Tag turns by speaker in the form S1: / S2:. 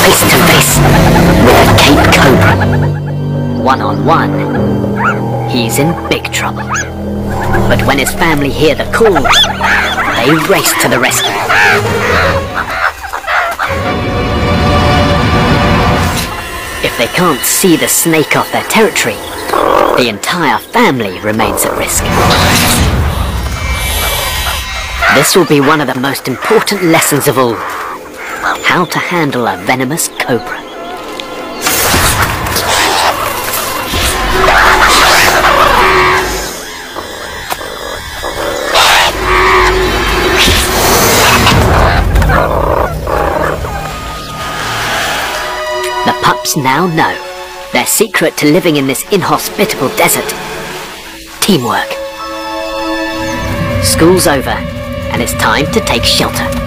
S1: face to face with a Cape Cobra. One-on-one, he's in big trouble. But when his family hear the call, they race to the rescue. If they can't see the snake off their territory, the entire family remains at risk. This will be one of the most important lessons of all: how to handle a venomous cobra. The pups now know their secret to living in this inhospitable desert: teamwork. School's over, and it's time to take shelter.